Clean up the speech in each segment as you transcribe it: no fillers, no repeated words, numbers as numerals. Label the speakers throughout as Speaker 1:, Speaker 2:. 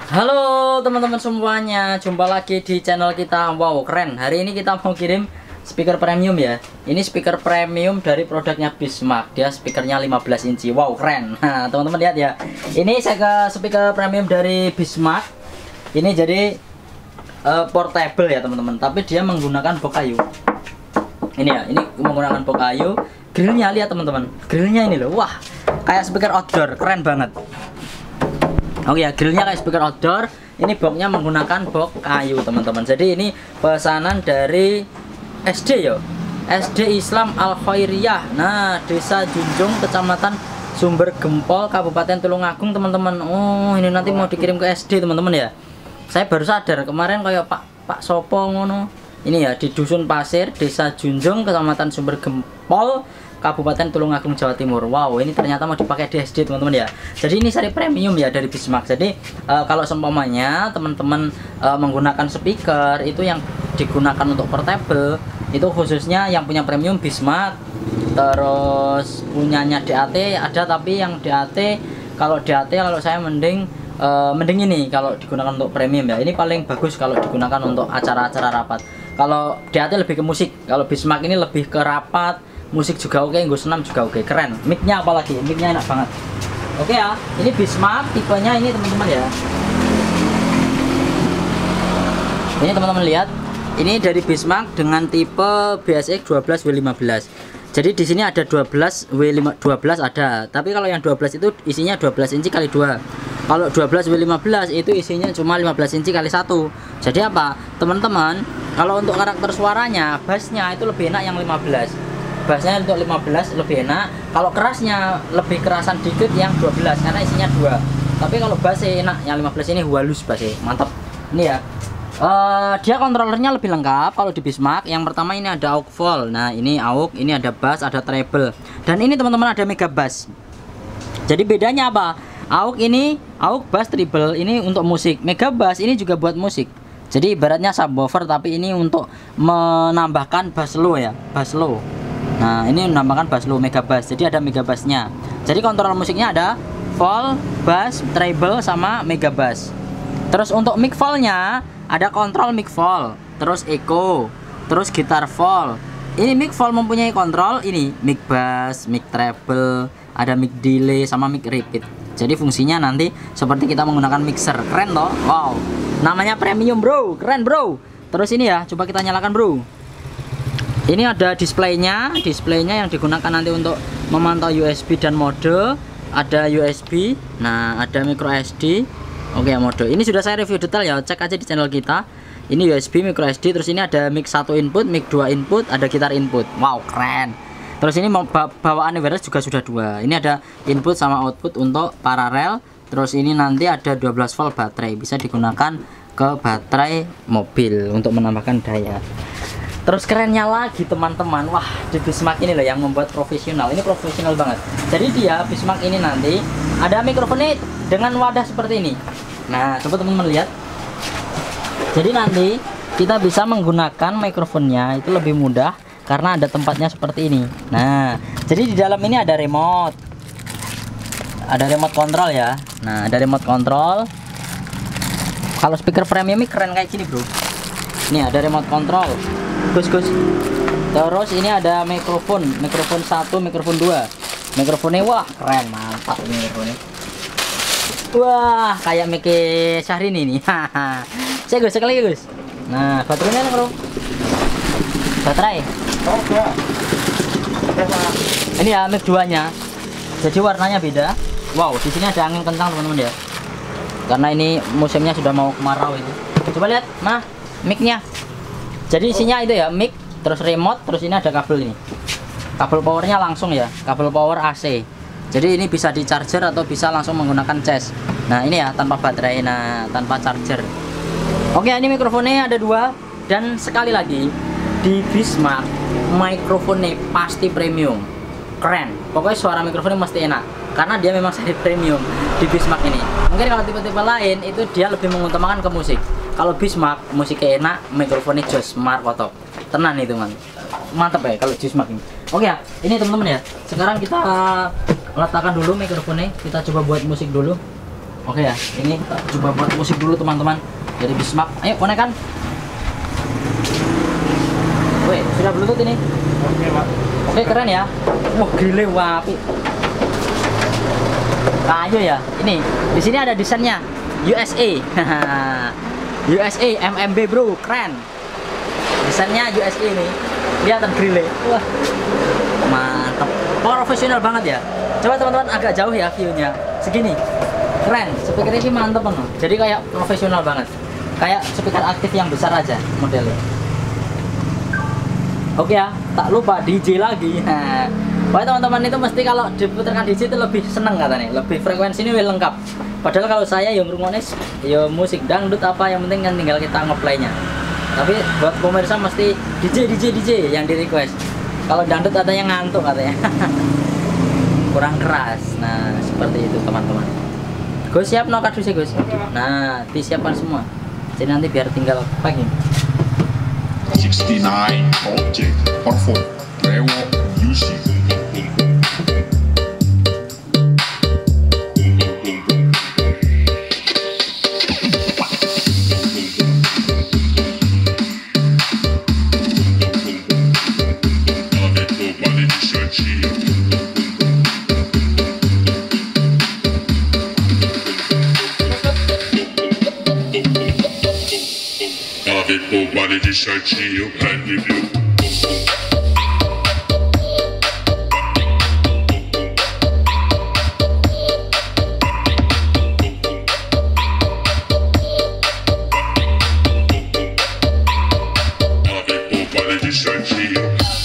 Speaker 1: Halo teman-teman semuanya, jumpa lagi di channel kita. Wow, keren. Hari ini kita mau kirim speaker premium ya. Ini speaker premium dari produknya Bismarck. Dia speakernya 15 inci. Wow, keren. Nah, teman-teman lihat ya. Ini saya ke speaker premium dari Bismarck. Ini jadi portable ya teman-teman. Tapi dia menggunakan box kayu. Ini ya, ini menggunakan box kayu. Grillnya lihat teman-teman. Grillnya ini loh. Wah, kayak speaker outdoor. Keren banget. Oke ya, grillnya kayak speaker outdoor. Ini boxnya menggunakan box kayu teman-teman. Jadi ini pesanan dari SD ya, SD Islam Al Khairiyah. Nah, Desa Junjung, Kecamatan Sumber Gempol, Kabupaten Tulungagung teman-teman. Oh, ini nanti mau dikirim ke SD teman-teman ya. Saya baru sadar kemarin kayak Pak Sopo ngono. Ini ya di Dusun Pasir, Desa Junjung, Kecamatan Sumber Gempol, Kabupaten Tulungagung, Jawa Timur. Wow, ini ternyata mau dipakai di SD teman-teman ya. Jadi ini seri premium ya dari Bismarck. Jadi kalau seumpamanya teman-teman menggunakan speaker itu yang digunakan untuk portable, itu khususnya yang punya premium Bismarck. Terus punyanya DAT ada, tapi yang DAT kalau saya mending ini kalau digunakan untuk premium ya. Ini paling bagus kalau digunakan untuk acara-acara rapat. Kalau DAT lebih ke musik, kalau Bismarck ini lebih ke rapat. Musik juga oke, gue senam juga oke, keren. Mic-nya apalagi, mic-nya enak banget. Oke ya, ini Bismarck tipenya ini teman-teman ya. Ini teman-teman lihat, ini dari Bismarck dengan tipe BSX 12W15. Jadi di sini ada 12W12 ada, tapi kalau yang 12 itu isinya 12 inci kali 2. Kalau 12W15 itu isinya cuma 15 inci kali 1. Jadi apa? Teman-teman, kalau untuk karakter suaranya, bassnya itu lebih enak yang 15. Bassnya untuk 15 lebih enak. Kalau kerasnya lebih kerasan dikit yang 12 karena isinya 2. Tapi kalau bassnya enak yang 15 ini halus bassnya, mantap. Ini ya. Dia kontrolernya lebih lengkap kalau di Bismarck. Yang pertama ini ada aux volt. Nah, ini aux, ini ada bass, ada treble. Dan ini teman-teman ada mega bass. Jadi bedanya apa? Aux ini aux, bass, treble ini untuk musik. Mega bass ini juga buat musik. Jadi ibaratnya subwoofer tapi ini untuk menambahkan bass low ya, bass low. Nah, ini menambahkan bass low, mega bass. Jadi ada mega bassnya. Jadi kontrol musiknya ada volt, bass, treble sama mega bass. Terus untuk mic volt-nya ada kontrol mic volt, terus echo, terus gitar volt. Ini mic volt mempunyai kontrol ini mic bass, mic treble, ada mic delay sama mic repeat. Jadi fungsinya nanti seperti kita menggunakan mixer. Keren toh? Wow. Namanya premium, bro. Keren, bro. Terus ini ya, coba kita nyalakan, bro. Ini ada displaynya yang digunakan nanti untuk memantau USB dan mode. Ada USB, nah ada micro SD. Oke ya, mode. Ini sudah saya review detail ya, cek aja di channel kita. Ini USB, micro SD, terus ini ada mic 1 input, mic 2 input, ada gitar input. Wow, keren. Terus ini bawaan wireless juga sudah 2. Ini ada input sama output untuk paralel. Terus ini nanti ada 12 volt baterai, bisa digunakan ke baterai mobil untuk menambahkan daya. Terus kerennya lagi teman-teman, wah di Bismarck ini loh yang membuat profesional. Ini profesional banget. Jadi dia Bismarck ini nanti ada mikrofonnya dengan wadah seperti ini. Nah, coba teman-teman lihat. Jadi nanti kita bisa menggunakan mikrofonnya itu lebih mudah karena ada tempatnya seperti ini. Nah, jadi di dalam ini ada remote. Ada remote control ya. Nah, ada remote control. Kalau speaker premium ini keren kayak gini, bro. Ini ada remote control. Gus. Terus ini ada mikrofon 1, mikrofon 2. Mikrofonnya wah keren, mantap ini mikrofonnya. Wah, kayak mic Syahrini nih. Saya Gus, sekali Gus. Nah, baterainya bro. Baterai. Ini ya mic 2-nya. Jadi warnanya beda. Wow, di sini ada angin kencang teman-teman ya. Karena ini musimnya sudah mau kemarau itu. Coba lihat, nah, mic-nya. Jadi isinya itu ya mic, terus remote, terus ini ada kabel ini. Kabel powernya langsung ya, kabel power AC. Jadi ini bisa di charger atau bisa langsung menggunakan cas. Nah ini ya tanpa baterai, nah tanpa charger. Oke, ini mikrofonnya ada 2. Dan sekali lagi di Bismarck mikrofonnya pasti premium, keren. Pokoknya suara mikrofonnya mesti enak karena dia memang seri premium di Bismarck ini. Mungkin kalau tipe-tipe lain itu dia lebih mengutamakan ke musik. Kalau Bismarck musiknya enak, mikrofonnya jos smart kotok. Tenan itu man. Mantap ya kalau Bismarck ini. Oke ya, ini teman-teman ya. Sekarang kita letakkan dulu mikrofonnya, kita coba buat musik dulu. Oke ya, ini kita coba buat musik dulu teman-teman dari Bismarck. Ayo konekan. Woi, sudah Bluetooth ini?
Speaker 2: Oke, Pak.
Speaker 1: Oke, keren ya. Wah, gile wapi. Kayu ya. Ini di sini ada desainnya USA. USA MMB bro, keren. Desainnya USA ini. Lihat grile. Wah. Mantap. Profesional banget ya. Coba teman-teman agak jauh ya view-nya. Segini. Keren. Speaker ini mantap banget. Jadi kayak profesional banget. Kayak speaker aktif yang besar aja modelnya. Oke ya, tak lupa DJ lagi. Nah, teman-teman itu mesti kalau diputarkan DJ itu lebih seneng katanya, lebih frekuensinya lebih lengkap. Padahal kalau saya yang ngrungokne ya musik dangdut apa yang penting kan tinggal kita ngeplaynya. Tapi buat pemirsa mesti DJ yang di request. Kalau dangdut katanya ngantuk katanya. Kurang keras. Nah, seperti itu teman-teman. Gus siap no kardusnya Gus. Nah, disiapkan semua. Jadi nanti biar tinggal packing.
Speaker 3: 69 Project Perform Rewo Music. Body de shortinho, pé de viu. Body de shortinho.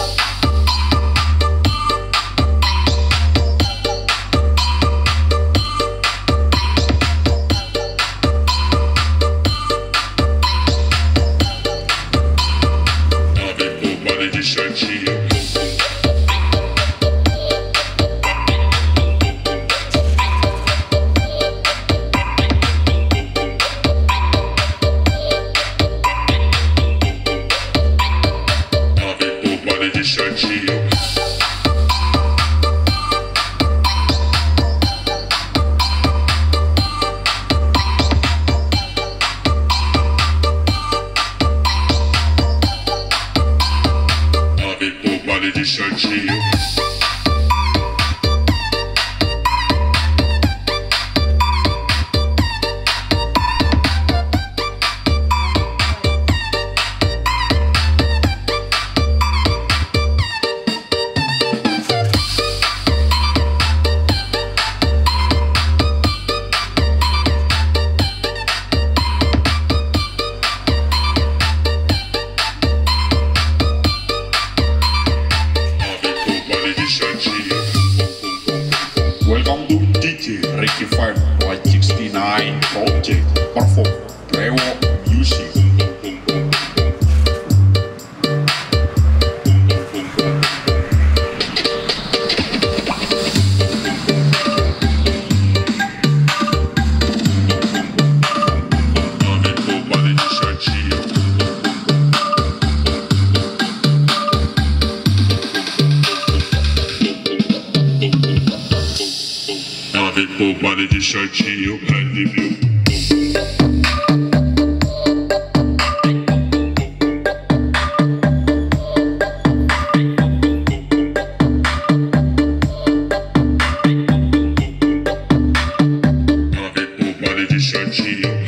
Speaker 3: Welcome to DJ Ricky Five by 69 Project Perform Rewo Music. Body de shortinho, pé de viu. Body de shortinho.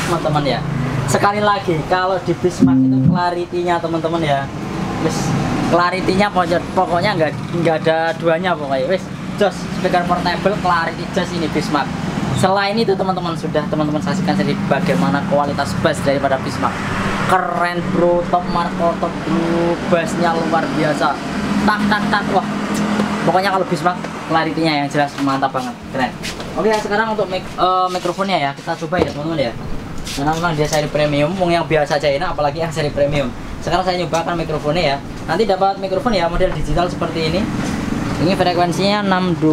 Speaker 1: teman-teman ya. Sekali lagi kalau di Bismarck itu clarity-nya teman-teman ya. Wis clarity-nya pokoknya nggak ada duanya pokoknya. Wis jos speaker portable clarity jos ini Bismarck. Selain itu teman-teman sudah teman-teman saksikan sendiri bagaimana kualitas bass daripada Bismarck. Keren bro, top marko, top bro, bassnya luar biasa. Tak, wah. Pokoknya kalau Bismarck clarity-nya yang jelas mantap banget, keren. Oke, sekarang untuk mikrofonnya ya, kita coba ya teman-teman ya. Karena memang dia seri premium, yang biasa aja enak, apalagi yang seri premium. Sekarang saya nyobakan mikrofonnya ya. Nanti dapat mikrofon ya model digital seperti ini. Ini frekuensinya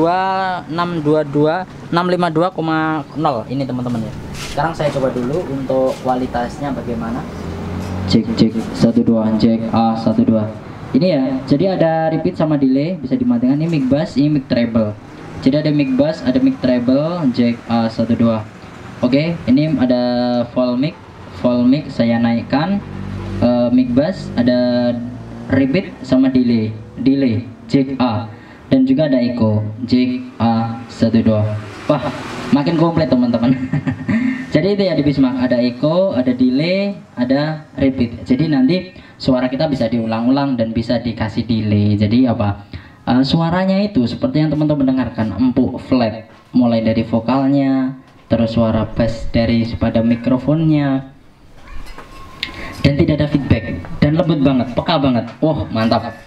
Speaker 1: 652 652,0 ini teman-teman ya. Sekarang saya coba dulu untuk kualitasnya bagaimana. Cek 12 cek A12. Ini ya, jadi ada repeat sama delay bisa dimatikan. Ini mic bass, ini mic treble. Jadi ada mic bass, ada mic treble, jack A12. Oke, ini ada full mic saya naikkan. Mic bass ada repeat sama delay jack A. Dan juga ada echo jack A12. Wah, makin komplit teman-teman. Jadi itu ya di Bismarck, ada echo, ada delay, ada repeat. Jadi nanti suara kita bisa diulang-ulang dan bisa dikasih delay. Jadi apa? Suaranya itu seperti yang teman-teman dengarkan, empuk, flat, mulai dari vokalnya, terus suara bass dari pada mikrofonnya, dan tidak ada feedback, dan lembut banget, peka banget. Wah, mantap.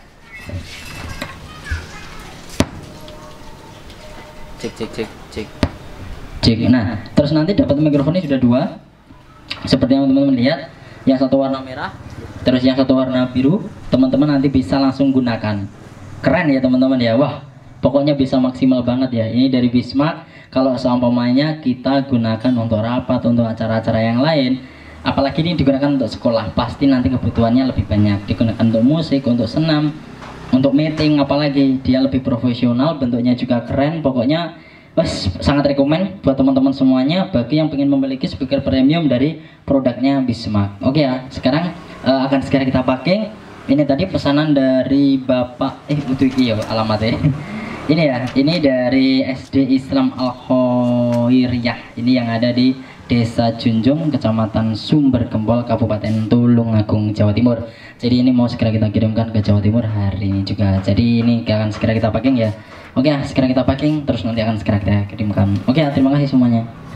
Speaker 1: Cek. Nah, terus nanti dapat mikrofonnya sudah dua, seperti yang teman-teman lihat, yang satu warna merah, terus yang satu warna biru. Teman-teman nanti bisa langsung gunakan. Keren ya teman-teman ya. Wah, pokoknya bisa maksimal banget ya. Ini dari Bismarck. Kalau seumpamanya kita gunakan untuk rapat, untuk acara-acara yang lain, apalagi ini digunakan untuk sekolah, pasti nanti kebutuhannya lebih banyak. Digunakan untuk musik, untuk senam, untuk meeting, apalagi dia lebih profesional, bentuknya juga keren. Pokoknya sangat rekomen buat teman-teman semuanya bagi yang ingin memiliki speaker premium dari produknya Bismarck. Oke ya, sekarang akan segera kita packing. Ini tadi pesanan dari Bapak ya alamatnya. Ini ya, ini dari SD Islam Al Khoiriyah. Ini yang ada di Desa Junjung, Kecamatan Sumber Gempol, Kabupaten Tulungagung, Jawa Timur. Jadi ini mau segera kita kirimkan ke Jawa Timur hari ini juga. Jadi ini akan segera kita packing ya. Oke, segera kita packing, terus nanti akan segera kita kirimkan. Oke, terima kasih semuanya.